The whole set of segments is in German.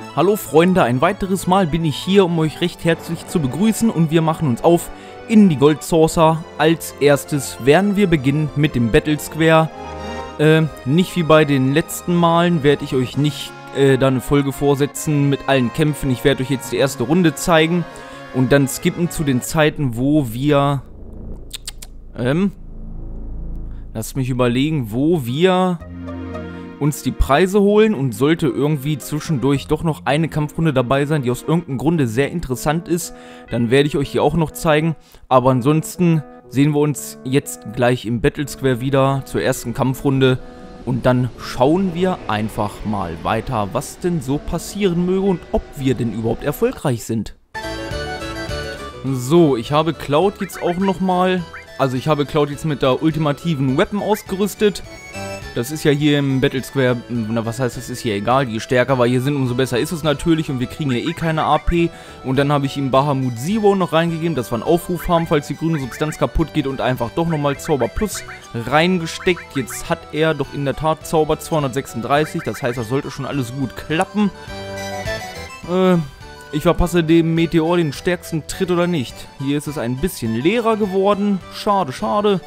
Hallo Freunde, ein weiteres Mal bin ich hier, um euch recht herzlich zu begrüßen und wir machen uns auf in die Gold Saucer. Als erstes werden wir beginnen mit dem Battle Square. Nicht wie bei den letzten Malen werde ich euch nicht da eine Folge vorsetzen mit allen Kämpfen. Ich werde euch jetzt die erste Runde zeigen und dann skippen zu den Zeiten, wo wir... lasst mich überlegen, wo wir uns die Preise holen, und sollte irgendwie zwischendurch doch noch eine Kampfrunde dabei sein, die aus irgendeinem Grunde sehr interessant ist, dann werde ich euch die auch noch zeigen. Aber ansonsten sehen wir uns jetzt gleich im Battle Square wieder zur ersten Kampfrunde und dann schauen wir einfach mal weiter, was denn so passieren möge und ob wir denn überhaupt erfolgreich sind. So, ich habe Cloud jetzt auch nochmal, also ich habe Cloud jetzt mit der ultimativen Weapon ausgerüstet. Das ist ja hier im Battle Square, na was heißt, das ist hier egal, je stärker wir hier sind, umso besser ist es natürlich und wir kriegen ja eh keine AP. Und dann habe ich ihm Bahamut Zero noch reingegeben, dass wir einen Aufruf haben, falls die grüne Substanz kaputt geht, und einfach doch nochmal Zauber Plus reingesteckt. Jetzt hat er doch in der Tat Zauber 236, das heißt, das sollte schon alles gut klappen. Ich verpasse dem Meteor den stärksten Tritt oder nicht. Hier ist es ein bisschen leerer geworden, schade, schade.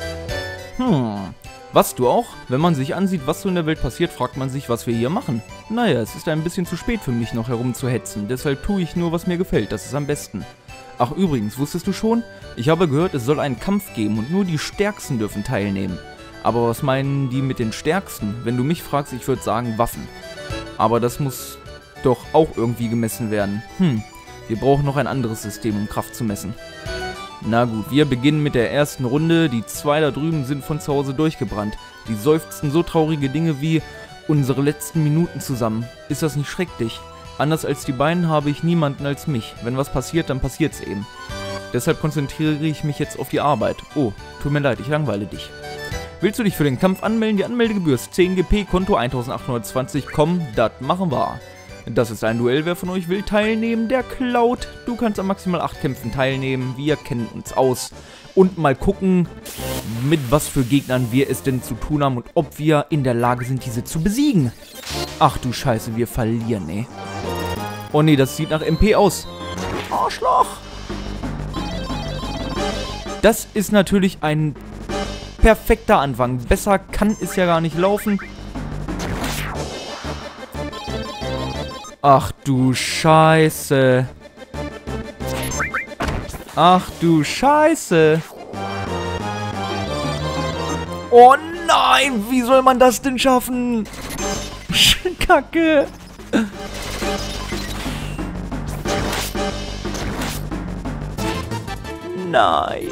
Was du auch, wenn man sich ansieht, was so in der Welt passiert, fragt man sich, was wir hier machen. Naja, es ist ein bisschen zu spät für mich, noch herumzuhetzen. Deshalb tue ich nur, was mir gefällt. Das ist am besten. Ach übrigens, wusstest du schon? Ich habe gehört, es soll einen Kampf geben und nur die Stärksten dürfen teilnehmen. Aber was meinen die mit den Stärksten? Wenn du mich fragst, ich würde sagen Waffen. Aber das muss doch auch irgendwie gemessen werden. Wir brauchen noch ein anderes System, um Kraft zu messen. Na gut, wir beginnen mit der ersten Runde. Die zwei da drüben sind von zu Hause durchgebrannt. Die seufzten so traurige Dinge wie unsere letzten Minuten zusammen. Ist das nicht schrecklich? Anders als die beiden habe ich niemanden als mich. Wenn was passiert, dann passiert's eben. Deshalb konzentriere ich mich jetzt auf die Arbeit. Oh, tut mir leid, ich langweile dich. Willst du dich für den Kampf anmelden? Die Anmeldegebühr ist 10 GP, Konto 1820. Komm, das machen wir. Das ist ein Duell, wer von euch will teilnehmen? Der Cloud. Du kannst an maximal 8 Kämpfen teilnehmen. Wir kennen uns aus. Und mal gucken, mit was für Gegnern wir es denn zu tun haben und ob wir in der Lage sind, diese zu besiegen. Ach du Scheiße, wir verlieren, ey. Oh nee, das sieht nach MP aus. Arschloch. Das ist natürlich ein perfekter Anfang. Besser kann es ja gar nicht laufen. Ach du Scheiße. Ach du Scheiße. Oh nein, wie soll man das denn schaffen? Kacke. Nein.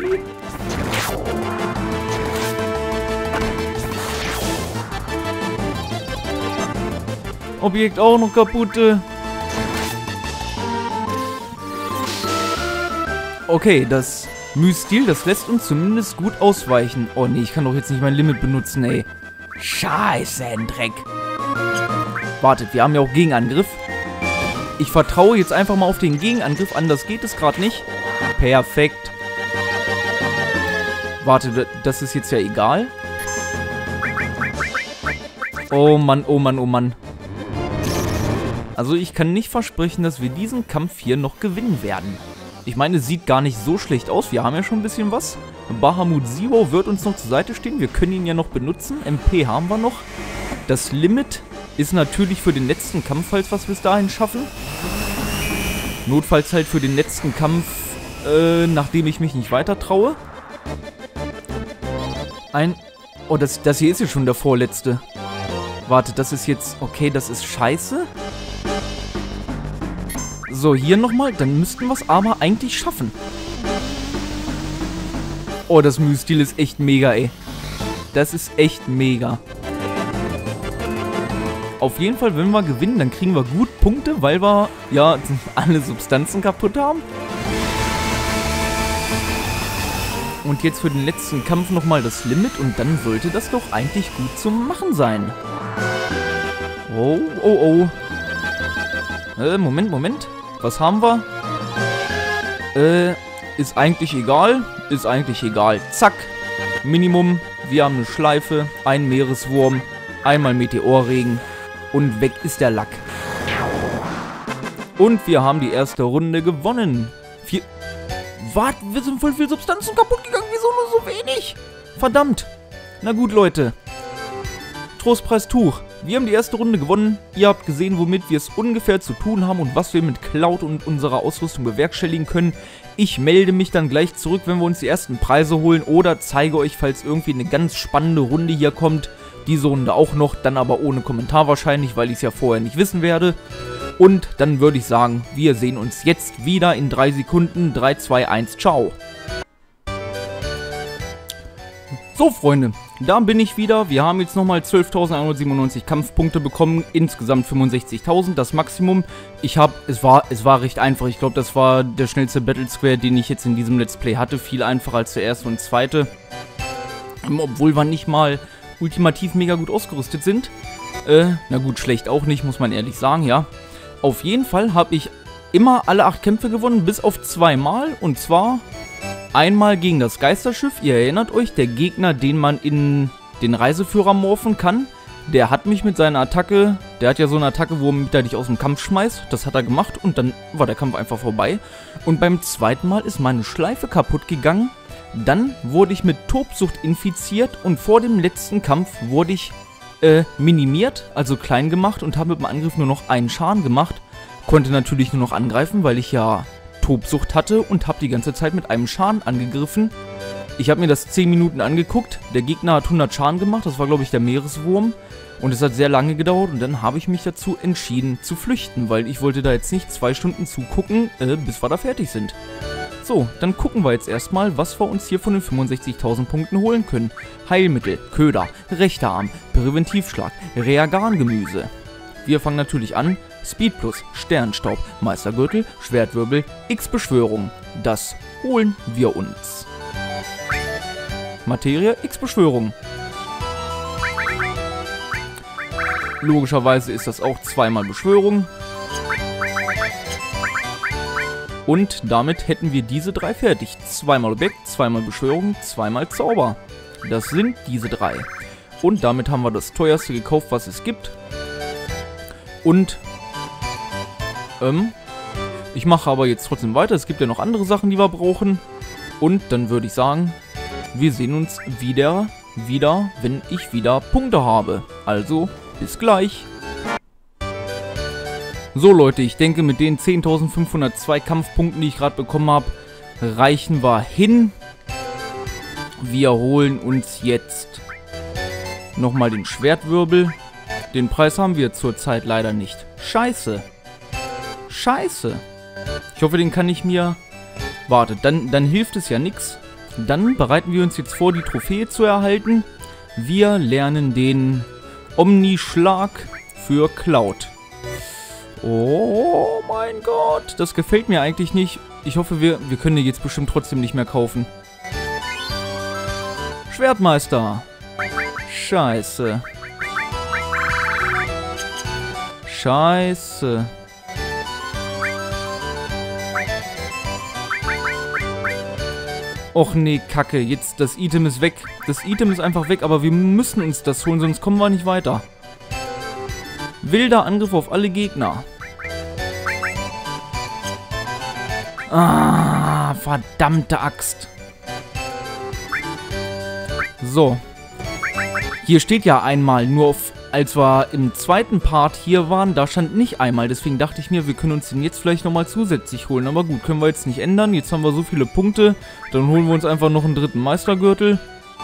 Objekt auch noch kaputte. Okay, das Mystil, das lässt uns zumindest gut ausweichen. Oh nee, ich kann doch jetzt nicht mein Limit benutzen, ey. Scheiße, ein Dreck. Wartet, wir haben ja auch Gegenangriff. Ich vertraue jetzt einfach mal auf den Gegenangriff, anders geht es gerade nicht. Perfekt. Warte, das ist jetzt ja egal. Oh Mann, oh Mann, oh Mann. Also ich kann nicht versprechen, dass wir diesen Kampf hier noch gewinnen werden. Ich meine, es sieht gar nicht so schlecht aus. Wir haben ja schon ein bisschen was. Bahamut Zero wird uns noch zur Seite stehen. Wir können ihn ja noch benutzen. MP haben wir noch. Das Limit ist natürlich für den letzten Kampf, falls wir es bis dahin schaffen. Notfalls halt für den letzten Kampf, nachdem ich mich nicht weiter traue. Oh, das hier ist ja schon der vorletzte. Warte, das ist jetzt... Okay, das ist scheiße. So, hier nochmal. Dann müssten wir es aber eigentlich schaffen. Oh, das Mystil ist echt mega, ey. Das ist echt mega. Auf jeden Fall, wenn wir gewinnen, dann kriegen wir gut Punkte, weil wir, ja, alle Substanzen kaputt haben. Und jetzt für den letzten Kampf nochmal das Limit und dann sollte das doch eigentlich gut zu machen sein. Oh, oh, oh. Moment. Was haben wir? Ist eigentlich egal. Ist eigentlich egal. Zack. Minimum. Wir haben eine Schleife, einen Meereswurm, einmal Meteorregen und weg ist der Lack. Und wir haben die erste Runde gewonnen. Was? Wir sind voll viel Substanzen kaputt gegangen. Wieso nur so wenig? Verdammt. Na gut, Leute. Trostpreis Tuch. Wir haben die erste Runde gewonnen. Ihr habt gesehen, womit wir es ungefähr zu tun haben und was wir mit Cloud und unserer Ausrüstung bewerkstelligen können. Ich melde mich dann gleich zurück, wenn wir uns die ersten Preise holen oder zeige euch, falls irgendwie eine ganz spannende Runde hier kommt. Diese Runde auch noch, dann aber ohne Kommentar wahrscheinlich, weil ich es ja vorher nicht wissen werde. Und dann würde ich sagen, wir sehen uns jetzt wieder in 3 Sekunden. 3, 2, 1, ciao. So, Freunde, da bin ich wieder. Wir haben jetzt nochmal 12.197 Kampfpunkte bekommen, insgesamt 65.000, das Maximum. Es war recht einfach. Ich glaube, das war der schnellste Battle Square, den ich jetzt in diesem Let's Play hatte. Viel einfacher als der erste und zweite. Obwohl wir nicht mal ultimativ mega gut ausgerüstet sind. Na gut, schlecht auch nicht, muss man ehrlich sagen, ja. Auf jeden Fall habe ich immer alle 8 Kämpfe gewonnen, bis auf 2 Mal. Und zwar einmal gegen das Geisterschiff. Ihr erinnert euch, der Gegner, den man in den Reiseführer morphen kann, der hat mich mit seiner Attacke, der hat ja so eine Attacke, womit er dich aus dem Kampf schmeißt. Das hat er gemacht und dann war der Kampf einfach vorbei. Und beim zweiten Mal ist meine Schleife kaputt gegangen. Dann wurde ich mit Tobsucht infiziert und vor dem letzten Kampf wurde ich minimiert, also klein gemacht und habe mit dem Angriff nur noch einen Schaden gemacht. Konnte natürlich nur noch angreifen, weil ich ja Tobsucht hatte und habe die ganze Zeit mit einem Schaden angegriffen. Ich habe mir das 10 Minuten angeguckt. Der Gegner hat 100 Schaden gemacht, das war glaube ich der Meereswurm. Und es hat sehr lange gedauert und dann habe ich mich dazu entschieden zu flüchten, weil ich wollte da jetzt nicht 2 Stunden zugucken, bis wir da fertig sind. So, dann gucken wir jetzt erstmal, was wir uns hier von den 65.000 Punkten holen können. Heilmittel, Köder, rechter Arm, Präventivschlag, Reagan-Gemüse. Wir fangen natürlich an. Speed Plus, Sternstaub, Meistergürtel, Schwertwirbel, X-Beschwörung. Das holen wir uns. Materie, X-Beschwörung. Logischerweise ist das auch zweimal Beschwörung. Und damit hätten wir diese 3 fertig. Zweimal Objekt, zweimal Beschwörung, zweimal Zauber. Das sind diese 3. Und damit haben wir das teuerste gekauft, was es gibt. Und ich mache aber jetzt trotzdem weiter. Es gibt ja noch andere Sachen, die wir brauchen. Und dann würde ich sagen, wir sehen uns wieder, wenn ich wieder Punkte habe. Also, bis gleich. So Leute, ich denke mit den 10.502 Kampfpunkten, die ich gerade bekommen habe, reichen wir hin. Wir holen uns jetzt nochmal den Schwertwirbel. Den Preis haben wir zurzeit leider nicht. Scheiße. Scheiße. Ich hoffe, den kann ich mir... Warte, dann hilft es ja nichts. Dann bereiten wir uns jetzt vor, die Trophäe zu erhalten. Wir lernen den Omnischlag für Cloud. Oh mein Gott, das gefällt mir eigentlich nicht. Ich hoffe, wir können den jetzt bestimmt trotzdem nicht mehr kaufen. Schwertmeister. Scheiße. Scheiße. Och nee, Kacke. Jetzt, das Item ist weg. Das Item ist einfach weg, aber wir müssen uns das holen, sonst kommen wir nicht weiter. Wilder Angriff auf alle Gegner. Ah, verdammte Axt. So. Hier steht ja einmal, nur auf, als wir im zweiten Part hier waren, da stand nicht einmal. Deswegen dachte ich mir, wir können uns den jetzt vielleicht nochmal zusätzlich holen. Aber gut, können wir jetzt nicht ändern. Jetzt haben wir so viele Punkte. Dann holen wir uns einfach noch einen 3. Meistergürtel.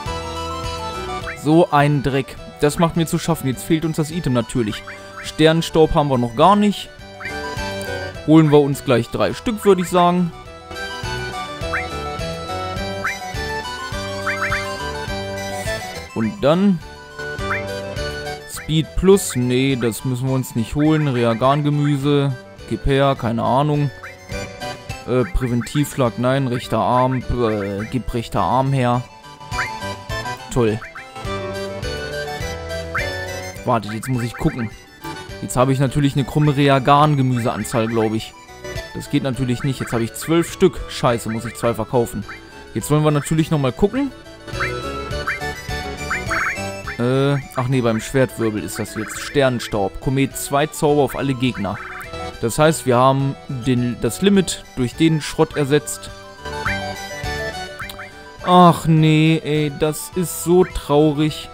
So ein Dreck. Das macht mir zu schaffen. Jetzt fehlt uns das Item natürlich. Sternstaub haben wir noch gar nicht. Holen wir uns gleich 3 Stück, würde ich sagen. Und dann Speed Plus, nee, das müssen wir uns nicht holen. Reagan-Gemüse, gib her, keine Ahnung. Präventivschlag, nein, rechter Arm, gib rechter Arm her. Toll. Wartet, jetzt muss ich gucken. Jetzt habe ich natürlich eine krumme Reagan-Gemüseanzahl, glaube ich. Das geht natürlich nicht. Jetzt habe ich 12 Stück. Scheiße, muss ich 2 verkaufen. Jetzt wollen wir natürlich nochmal gucken. Ach nee, beim Schwertwirbel ist das jetzt. Sternenstaub. Komet 2 Zauber auf alle Gegner. Das heißt, wir haben das Limit durch den Schrott ersetzt. Ach nee, ey, das ist so traurig.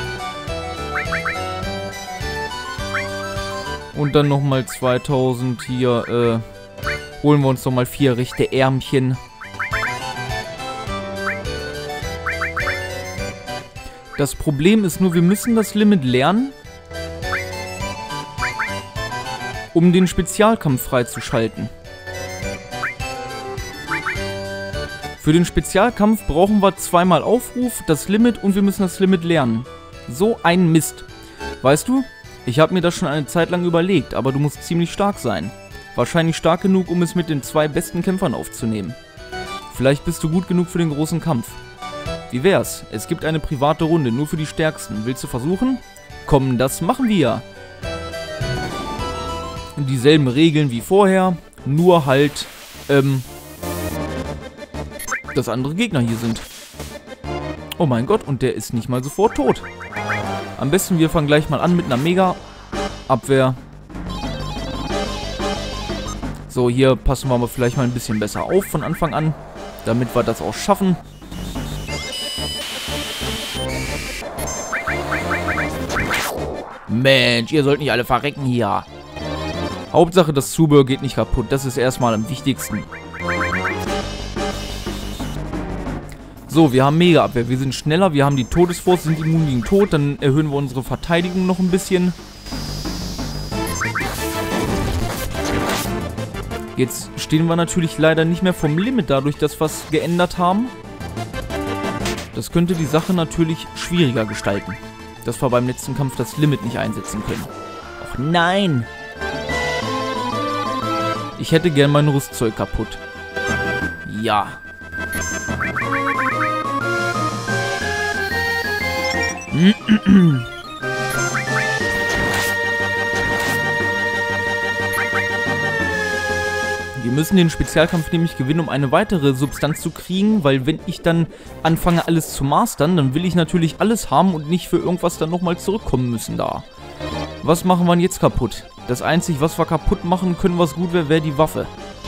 Und dann nochmal 2000 hier, holen wir uns nochmal 4 rechte Ärmchen. Das Problem ist nur, wir müssen das Limit lernen, um den Spezialkampf freizuschalten. Für den Spezialkampf brauchen wir zweimal Aufruf, das Limit und wir müssen das Limit lernen. So ein Mist. Weißt du, ich habe mir das schon eine Zeit lang überlegt, aber du musst ziemlich stark sein. Wahrscheinlich stark genug, um es mit den 2 besten Kämpfern aufzunehmen. Vielleicht bist du gut genug für den großen Kampf. Wie wär's? Es gibt eine private Runde, nur für die Stärksten. Willst du versuchen? Komm, das machen wir. Dieselben Regeln wie vorher, nur halt, dass andere Gegner hier sind. Oh mein Gott, und der ist nicht mal sofort tot. Am besten wir fangen gleich mal an mit einer Mega-Abwehr. So, hier passen wir aber vielleicht mal ein bisschen besser auf von Anfang an, damit wir das auch schaffen. Mensch, ihr sollt nicht alle verrecken hier. Hauptsache, das Zubehör geht nicht kaputt. Das ist erstmal am wichtigsten. So, wir haben Mega-Abwehr. Wir sind schneller, wir haben die Todesforce, sind immun gegen Tod. Dann erhöhen wir unsere Verteidigung noch ein bisschen. Jetzt stehen wir natürlich leider nicht mehr vom Limit, dadurch, dass wir es geändert haben. Das könnte die Sache natürlich schwieriger gestalten. Dass wir beim letzten Kampf das Limit nicht einsetzen können. Och nein! Ich hätte gern mein Rüstzeug kaputt. Ja. Wir müssen den Spezialkampf nämlich gewinnen, um eine weitere Substanz zu kriegen, weil wenn ich dann anfange, alles zu mastern, dann will ich natürlich alles haben und nicht für irgendwas dann nochmal zurückkommen müssen da. Was machen wir denn jetzt kaputt? Das Einzige, was wir kaputt machen können, was gut wäre, wäre die Waffe.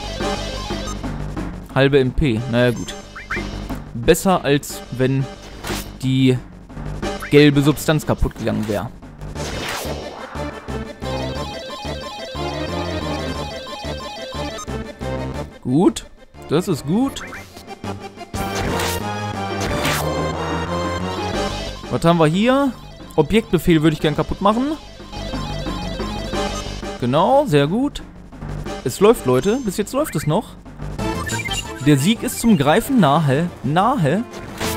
Halbe MP, naja gut. Besser, als wenn die gelbe Substanz kaputt gegangen wäre. Gut, das ist gut. Was haben wir hier? Objektbefehl würde ich gern kaputt machen. Genau, sehr gut. Es läuft, Leute. Bis jetzt läuft es noch. Der Sieg ist zum Greifen nahe. Nahe.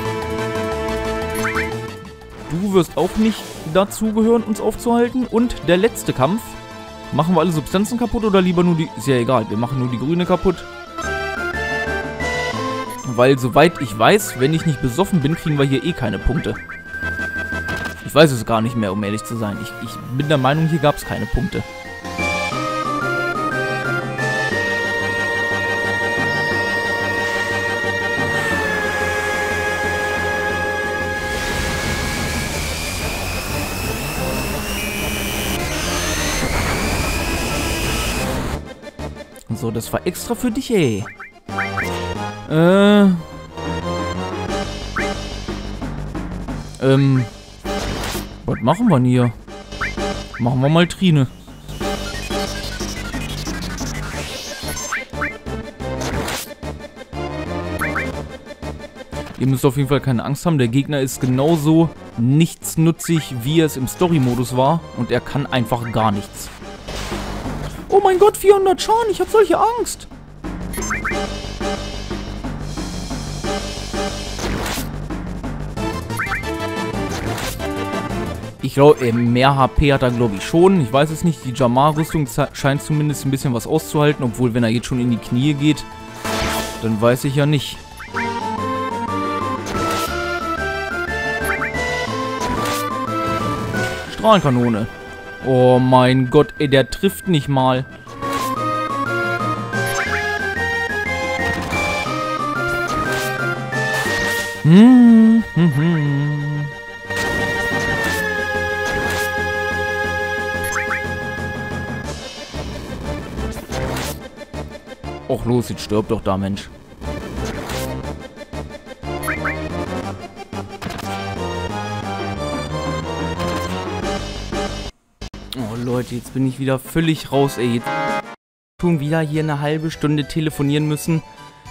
Du wirst auch nicht dazugehören, uns aufzuhalten. Und der letzte Kampf. Machen wir alle Substanzen kaputt oder lieber nur die... Ist ja egal, wir machen nur die grüne kaputt. Weil, soweit ich weiß, wenn ich nicht besoffen bin, kriegen wir hier eh keine Punkte. Ich weiß es gar nicht mehr, um ehrlich zu sein. Ich bin der Meinung, hier gab es keine Punkte. So, das war extra für dich, ey. Was machen wir denn hier? Machen wir mal Trine. Ihr müsst auf jeden Fall keine Angst haben. Der Gegner ist genauso nichtsnutzig, wie er es im Story-Modus war. Und er kann einfach gar nichts. Oh mein Gott, 400 Schaden. Ich habe solche Angst. Ich glaube, mehr HP hat er, glaube ich, schon. Ich weiß es nicht. Die Jamar-Rüstung scheint zumindest ein bisschen was auszuhalten. Obwohl, wenn er jetzt schon in die Knie geht, dann weiß ich ja nicht. Strahlenkanone. Oh mein Gott, ey, der trifft nicht mal. Och los, jetzt stirb doch da, Mensch. Oh Leute, jetzt bin ich wieder völlig raus, ey. Jetzt schon wieder hier eine halbe Stunde telefonieren müssen.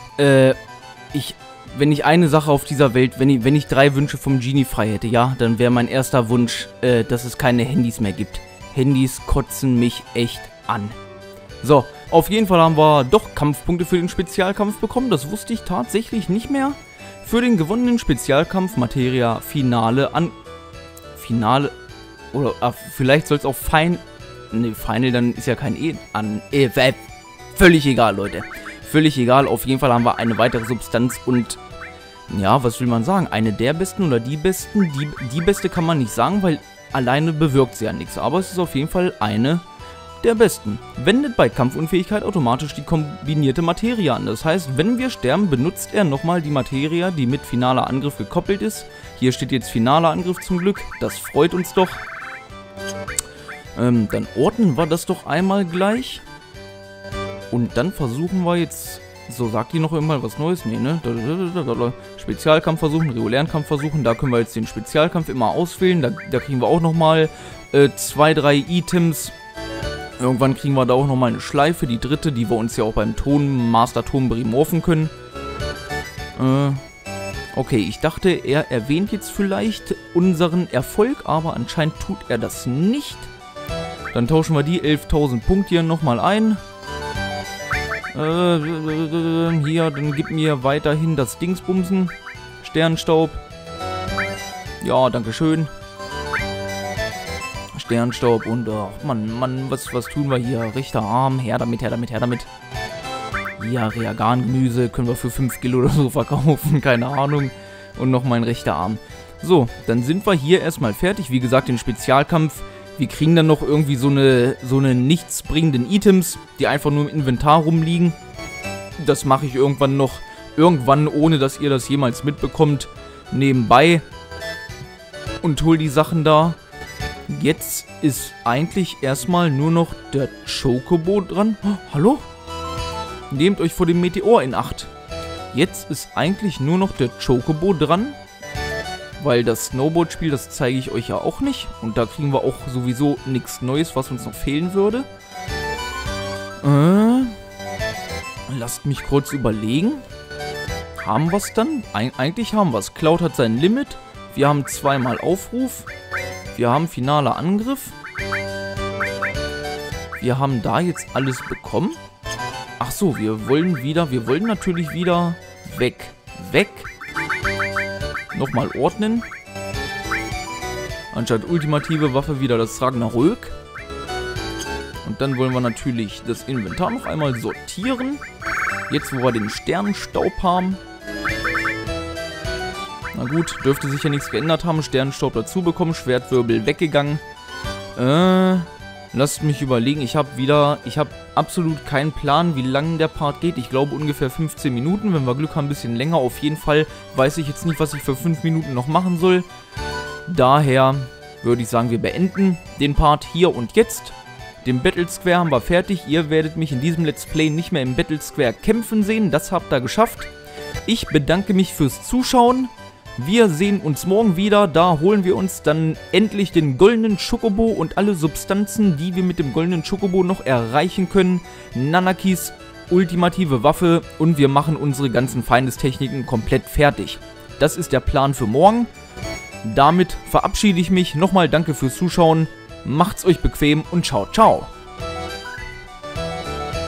Wenn ich eine Sache auf dieser Welt, wenn ich 3 Wünsche vom Genie frei hätte, ja, dann wäre mein erster Wunsch, dass es keine Handys mehr gibt. Handys kotzen mich echt an. So, auf jeden Fall haben wir doch Kampfpunkte für den Spezialkampf bekommen. Das wusste ich tatsächlich nicht mehr. Für den gewonnenen Spezialkampf Materia Finale Finale. Oder vielleicht soll es auch Final, dann ist ja kein völlig egal, Leute. Völlig egal, auf jeden Fall haben wir eine weitere Substanz und, ja, was will man sagen? Eine der besten oder die besten? Die beste kann man nicht sagen, weil alleine bewirkt sie ja nichts. Aber es ist auf jeden Fall eine der besten. Wendet bei Kampfunfähigkeit automatisch die kombinierte Materie an. Das heißt, wenn wir sterben, benutzt er nochmal die Materie, die mit finaler Angriff gekoppelt ist. Hier steht jetzt finaler Angriff zum Glück. Das freut uns doch. Dann ordnen wir das doch einmal gleich. Und dann versuchen wir jetzt, so sagt die noch immer was Neues, nee, ne? Spezialkampf versuchen, regulären Kampf versuchen, da können wir jetzt den Spezialkampf immer auswählen, da kriegen wir auch nochmal 2, 3 Items. Irgendwann kriegen wir da auch nochmal eine Schleife, die dritte, die wir uns ja auch beim Master Tonberry morphen können. Okay, ich dachte, er erwähnt jetzt vielleicht unseren Erfolg, aber anscheinend tut er das nicht. Dann tauschen wir die 11.000 Punkte hier nochmal ein. Hier, dann gib mir weiterhin das Dingsbumsen. Sternstaub. Ja, dankeschön. Sternstaub und, ach, Mann, was tun wir hier? Rechter Arm, her damit. Ja, Reagan-Gemüse können wir für 5 Kilo oder so verkaufen, keine Ahnung. Und noch mein rechter Arm. So, dann sind wir hier erstmal fertig. Wie gesagt, den Spezialkampf. Wir kriegen dann noch irgendwie so eine nichtsbringenden Items, die einfach nur im Inventar rumliegen. Das mache ich irgendwann noch. Irgendwann, ohne dass ihr das jemals mitbekommt, nebenbei. Und hol die Sachen da. Jetzt ist eigentlich erstmal nur noch der Chocobo dran. Oh, hallo? Nehmt euch vor dem Meteor in Acht. Jetzt ist eigentlich nur noch der Chocobo dran. Weil das Snowboard-Spiel, das zeige ich euch ja auch nicht. Und da kriegen wir auch sowieso nichts Neues, was uns noch fehlen würde. Lasst mich kurz überlegen. Haben wir es dann? Eigentlich haben wir es. Cloud hat sein Limit. Wir haben 2-mal Aufruf. Wir haben finaler Angriff. Wir haben da jetzt alles bekommen. Ach so, wir wollen natürlich wieder weg. Nochmal ordnen. Anstatt ultimative Waffe wieder das Ragnarök. Und dann wollen wir natürlich das Inventar noch einmal sortieren. Jetzt, wo wir den Sternenstaub haben. Na gut, dürfte sich ja nichts geändert haben. Sternenstaub dazu bekommen, Schwertwirbel weggegangen. Lasst mich überlegen. Ich habe absolut keinen Plan, wie lange der Part geht. Ich glaube ungefähr 15 Minuten. Wenn wir Glück haben, ein bisschen länger. Auf jeden Fall weiß ich jetzt nicht, was ich für 5 Minuten noch machen soll. Daher würde ich sagen, wir beenden den Part hier und jetzt. Den Battle Square haben wir fertig. Ihr werdet mich in diesem Let's Play nicht mehr im Battle Square kämpfen sehen. Das habt ihr geschafft. Ich bedanke mich fürs Zuschauen. Wir sehen uns morgen wieder. Da holen wir uns dann endlich den goldenen Chocobo und alle Substanzen, die wir mit dem goldenen Chocobo noch erreichen können. Nanakis ultimative Waffe und wir machen unsere ganzen Feindestechniken komplett fertig. Das ist der Plan für morgen. Damit verabschiede ich mich. Nochmal danke fürs Zuschauen. Macht's euch bequem und ciao, ciao.